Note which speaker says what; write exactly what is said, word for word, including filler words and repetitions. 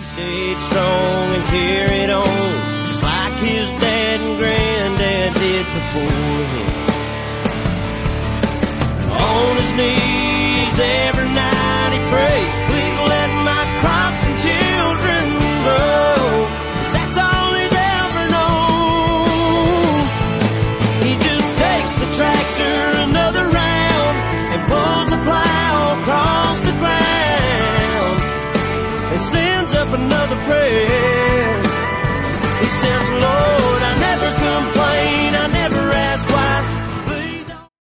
Speaker 1: stayed strong and carried on, just like his dad and granddad did before him. On his knees every night he prays, please let my crops and children grow, 'cause that's all he's ever known. He just takes the tractor another round and pulls the plow across the ground and sends up another prayer.